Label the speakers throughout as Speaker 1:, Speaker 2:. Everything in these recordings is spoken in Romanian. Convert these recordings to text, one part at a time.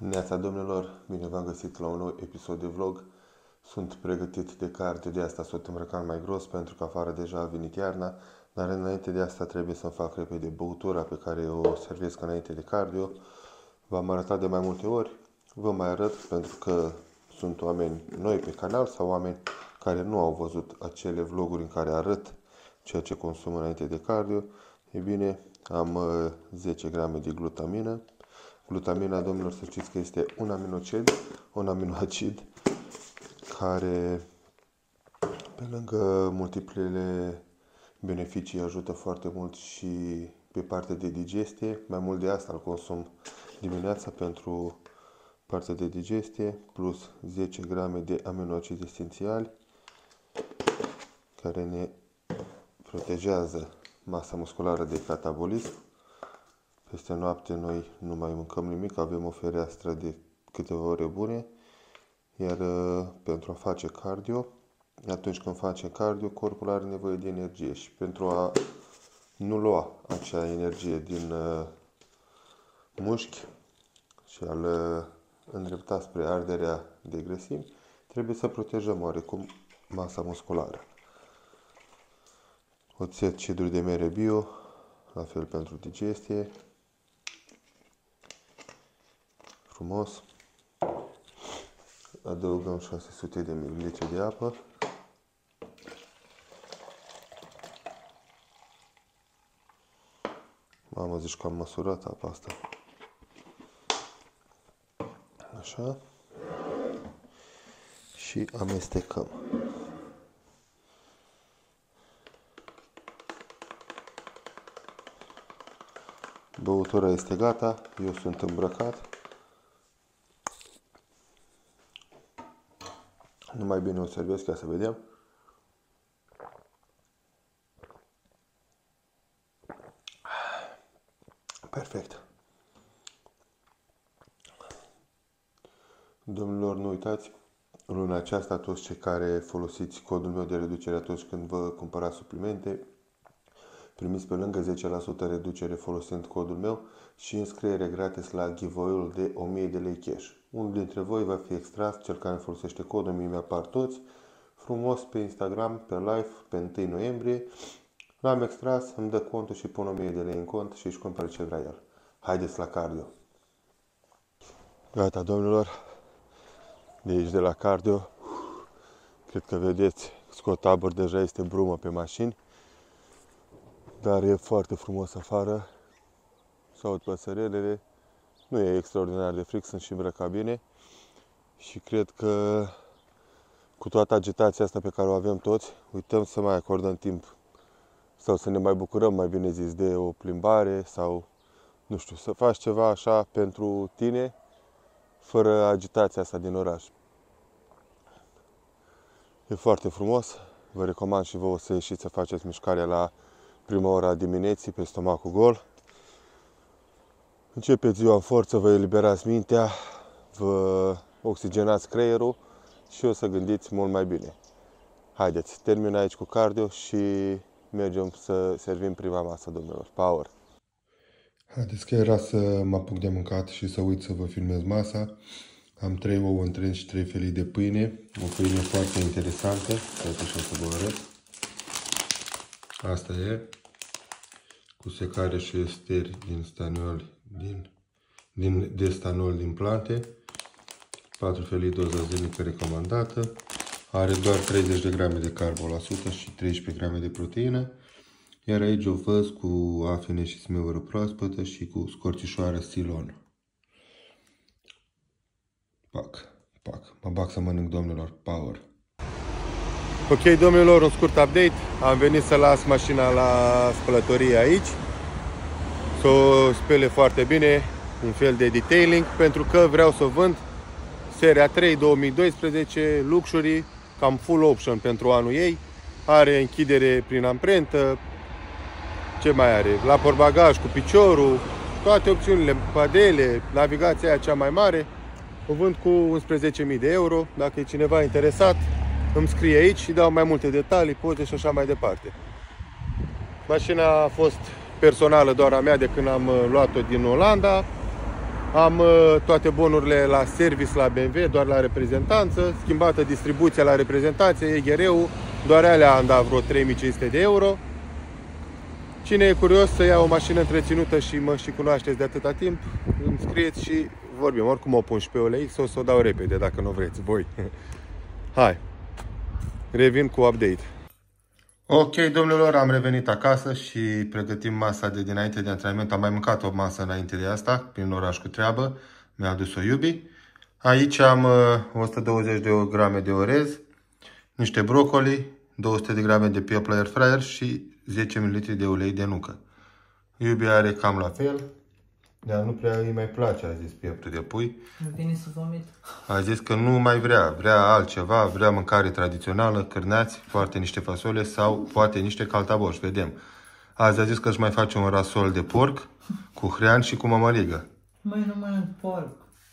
Speaker 1: Neața domnilor, bine v-am găsit la un nou episod de vlog. Sunt pregătit de cardio, de asta sunt îmbrăcat mai gros pentru că afară deja a venit iarna. Dar înainte de asta trebuie să-mi fac repede băutura pe care o servesc înainte de cardio. V-am arătat de mai multe ori, vă mai arăt pentru că sunt oameni noi pe canal sau oameni care nu au văzut acele vloguri în care arăt ceea ce consum înainte de cardio. E bine, am 10 grame de glutamină. Glutamina, domnilor, să știți că este un aminoacid care, pe lângă multiplele beneficii, ajută foarte mult și pe partea de digestie. Mai mult de asta îl consum dimineața pentru partea de digestie, plus 10 grame de aminoacizi esențiali care ne protejează masa musculară de catabolism. Peste noapte noi nu mai mâncăm nimic, avem o fereastră de câteva ore bune, iar pentru a face cardio, atunci când face cardio, corpul are nevoie de energie și pentru a nu lua acea energie din mușchi și a-l îndrepta spre arderea de grăsimi, trebuie să protejăm oarecum masa musculară. Oțet, cidru de mere bio, la fel pentru digestie. Frumos. Adăugăm 600 de ml de apă. Mamă, zici că am măsurat apa asta. Așa. Și amestecăm. Băutura este gata, eu sunt îmbrăcat. Numai bine o servesc ca să vedem. Perfect. Domnilor, nu uitați, luna aceasta toți cei care folosiți codul meu de reducere atunci când vă cumpărați suplimente, primiți pe lângă 10% reducere folosind codul meu și înscriere gratis la giveaway-ul de 1000 de lei cash. Unul dintre voi va fi extras, cel care folosește codul, mie mi-apar toți, frumos pe Instagram, pe live, pe 1 noiembrie. L-am extras, îmi dă contul și pun 1000 de lei în cont și își cumpără ce vrea el. Haideți la cardio! Gata, domnilor, de aici de la cardio, cred că vedeți, scot tabăr, deja este brumă pe mașini. Dar e foarte frumos afară, se aud păsărelele, nu e extraordinar de fric, sunt și îmbrăcat bine și cred că cu toată agitația asta pe care o avem toți, uităm să mai acordăm timp sau să ne mai bucurăm, mai bine zis, de o plimbare sau, nu știu, să faci ceva așa pentru tine, fără agitația asta din oraș. E foarte frumos, vă recomand și vouă să ieșiți să faceți mișcarea la prima ora a dimineții, pe stomacul gol. Începeți ziua în forță, vă eliberați mintea, vă oxigenați creierul și o să gândiți mult mai bine. Haideți, termin aici cu cardio și mergem să servim prima masă, domnilor. Power! Haideți că era să mă apuc de mâncat și să uit să vă filmez masa. Am 3 ouă întregi și 3 felii de pâine. O pâine foarte interesantă. Uite așa să vă arăt. Asta e, cu secare și esteri din stanol, de stanol din plante, 4 felii doză zilnică recomandată, are doar 30 de grame de carbo la 100 și 13 grame de proteină, iar aici o făs cu afine și smeură proaspătă și cu scorțișoară silon. Mă bag să mănânc, domnilor, power! Ok, domnilor, un scurt update. Am venit să las mașina la spălătorie aici, să o spele foarte bine, un fel de detailing, pentru că vreau să o vând seria 3 2012 Luxury, cam full option pentru anul ei. Are închidere prin amprentă, ce mai are? La portbagaj cu piciorul, toate opțiunile, padele, navigația aia cea mai mare. O vând cu 11.000 de euro, dacă e cineva interesat. Îmi scrie aici și dau mai multe detalii, poze și așa mai departe. Mașina a fost personală doar a mea de când am luat-o din Olanda. Am toate bonurile la service la BMW, doar la reprezentanță, schimbată distribuția la reprezentanță, EGR-ul, doar alea am dat vreo 3500 de euro. Cine e curios să ia o mașină întreținută și mă și cunoașteți de atâta timp, îmi scrieți și vorbim. Oricum o pun și pe OLX, o să o dau repede dacă nu vreți voi. Hai, revin cu update. Ok, domnilor, am revenit acasă și pregătim masa de dinainte de antrenament. Am mai mâncat o masă înainte de asta, prin oraș cu treabă. Mi-a adus-o iubi. Aici am 120 de grame de orez, niște brocoli, 200 de grame de piept la air fryer și 10 ml de ulei de nucă. Iubi are cam la fel, dar nu prea îi mai place, a zis, pieptul de pui.
Speaker 2: Nu vine să vomit.
Speaker 1: A zis că nu mai vrea altceva, vrea mâncare tradițională, cârnați, poate niște fasole sau poate niște caltaboș, vedem. Azi a zis că își mai face un rasol de porc cu hrean și cu mămăligă.
Speaker 2: Măi, nu mănânc porc.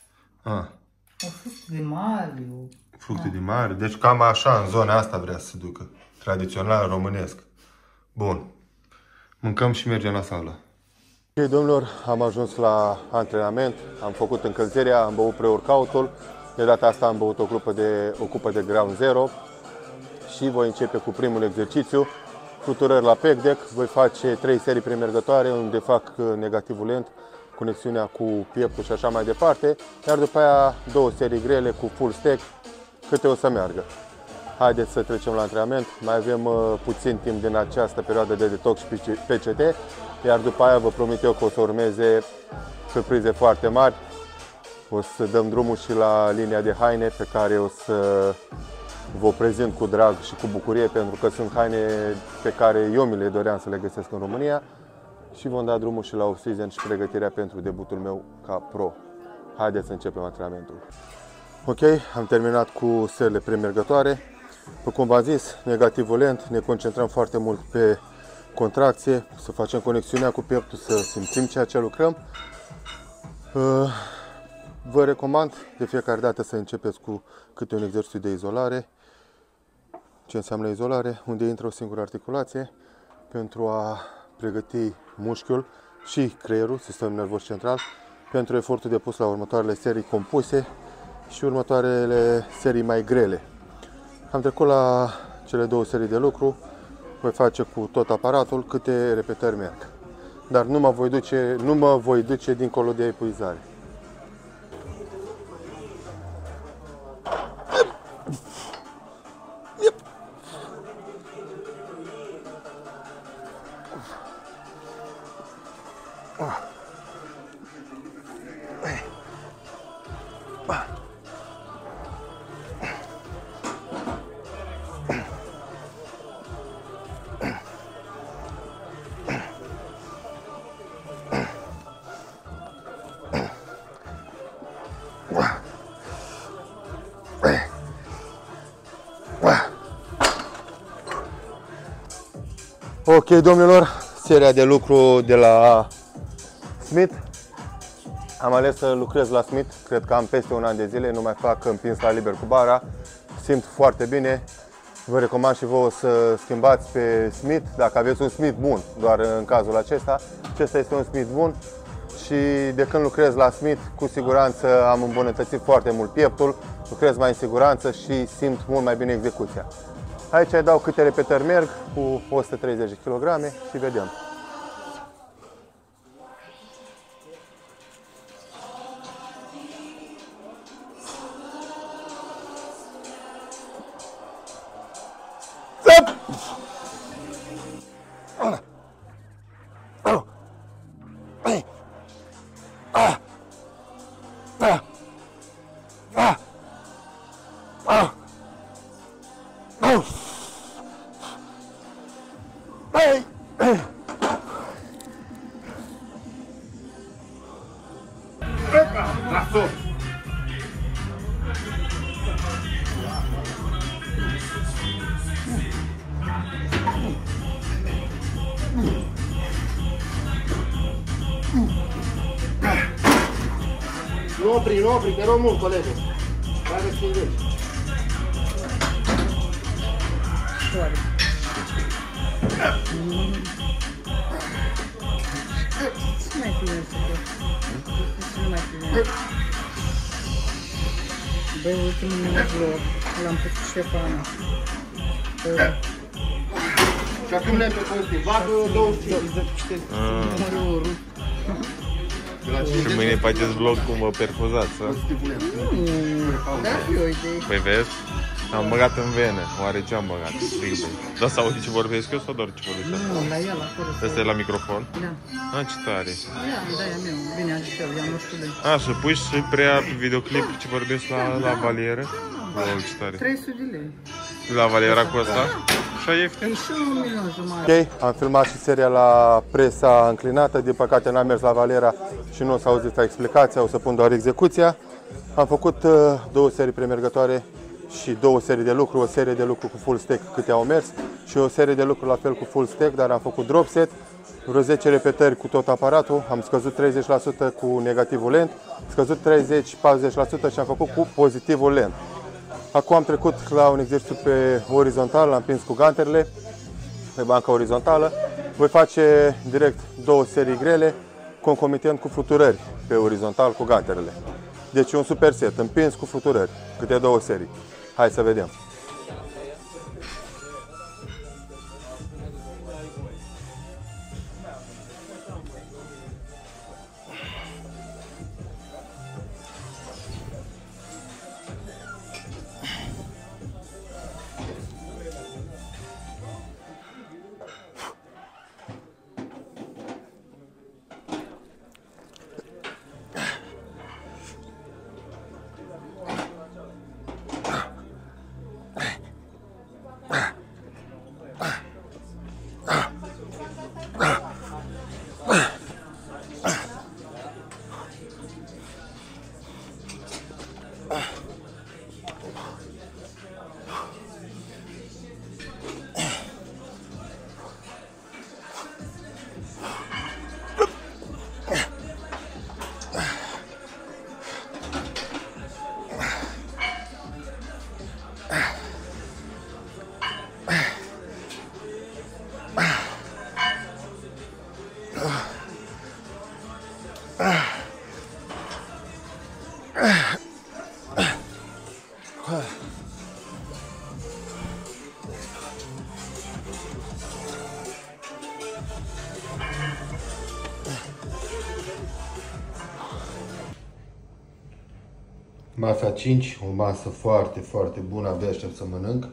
Speaker 2: O fructe de mare.
Speaker 1: Fructe de mare, deci cam așa în zona asta vrea să se ducă. Tradițional românesc. Bun. Mâncăm și mergem la sală. Ok, domnilor, am ajuns la antrenament, am făcut încălzirea, am băut pre-workout-ul. De data asta am băut o cupă de ground zero și voi începe cu primul exercițiu. Fluturări la pec deck, voi face 3 serii premergătoare unde fac negativul lent, conexiunea cu pieptul și așa mai departe, iar după aia 2 serii grele cu full stack, câte o să meargă. Haideți să trecem la antrenament, mai avem puțin timp din această perioadă de detox și PCT, iar după aia vă promit eu că o să urmeze surprize foarte mari. O să dăm drumul și la linia de haine pe care o să vă prezint cu drag și cu bucurie, pentru că sunt haine pe care eu mi le doream să le găsesc în România. Și vom da drumul și la off-season și pregătirea pentru debutul meu ca pro. Haideți să începem antrenamentul. Ok, am terminat cu serile premergătoare. După cum v-am zis, negativul lent, ne concentrăm foarte mult pe contracție, să facem conexiunea cu pieptul, să simțim ceea ce lucrăm. Vă recomand de fiecare dată să începeți cu câte un exercițiu de izolare. Ce înseamnă izolare? Unde intră o singură articulație pentru a pregăti mușchiul și creierul, sistemul nervos central, pentru efortul depus la următoarele serii compuse și următoarele serii mai grele. Am trecut la cele 2 serii de lucru, voi face cu tot aparatul câte repetări merg. Dar nu mă voi duce dincolo de epuizare. Ok, domnilor, seria de lucru de la Smith. Am ales să lucrez la Smith, cred că am peste un an de zile, nu mai fac împins la liber cu bara. Simt foarte bine. Vă recomand și vouă să schimbați pe Smith, dacă aveți un Smith bun, doar în cazul acesta. Acesta este un Smith bun și de când lucrez la Smith, cu siguranță am îmbunătățit foarte mult pieptul, lucrez mai în siguranță și simt mult mai bine execuția. Aici îi dau câte repetări merg cu 130 kg și vedem. Nu opri, te rog mult, colegul. Hai să schimbești.
Speaker 2: Ce mai filmezi tu? Ce nu mai filmezi? Băi, ultimul meu vlog l-am pus cu Ștefana.
Speaker 3: Și acum le-ai pe pozitiv, bagă 25.
Speaker 1: Și mâine faceți vlog cum vă perfuzați, să?
Speaker 2: Da, fi o idee.
Speaker 1: Păi vezi? Am băgat în vene. Oare ce am băgat? Da, să auzi ce vorbesc eu sau doar ce vorbesc?
Speaker 2: Nu, la el acolo.
Speaker 1: Ăsta e la microfon?
Speaker 2: Da.
Speaker 1: A, ce tare.
Speaker 2: Da, e meu. Bine, a zis el, i-am nu știu de.
Speaker 1: A, și pui și preia videoclip ce vorbesc la valieră? Wow, ce tare.
Speaker 2: 300 de lei.
Speaker 1: La valiera cu ăsta? Așa ieftin?
Speaker 2: E și 1.500.000.
Speaker 1: Ok, am filmat și seria la presa înclinată. Din păcate n-am mers la Valera și nu o să auziți explicația, o să pun doar execuția. Am făcut 2 serii premergătoare și 2 serii de lucru, o serie de lucru cu full stack câte au mers și o serie de lucru la fel cu full stack, dar am făcut drop set, vreo 10 repetări cu tot aparatul, am scăzut 30% cu negativul lent, scăzut 30-40% și am făcut cu pozitivul lent. Acum am trecut la un exercițiu pe orizontal, l-am prins cu ganterele pe banca orizontală. Voi face direct 2 serii grele, concomitent cu fluturări pe orizontal cu ganterele. Deci un super set, împins cu fluturări, câte 2 serii. Hai să vedem. Masa 5, o masă foarte, foarte bună, abia aștept să mănânc.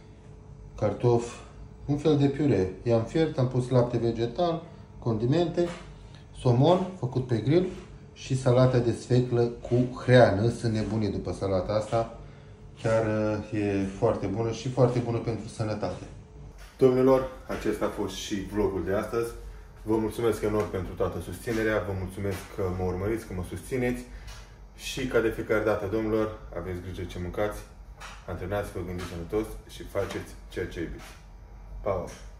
Speaker 1: Cartofi, un fel de piure. I-am fiert, am pus lapte vegetal, condimente, somon făcut pe grill și salata de sfeclă cu hreană. Sunt nebunit după salata asta. Chiar e foarte bună și foarte bună pentru sănătate. Domnilor, acesta a fost și vlogul de astăzi. Vă mulțumesc enorm pentru toată susținerea, vă mulțumesc că mă urmăriți, că mă susțineți. Și ca de fiecare dată, domnilor, aveți grijă ce mâncați, antrenați-vă, gândiți sănătos și faceți ceea ce iubiți. Pa!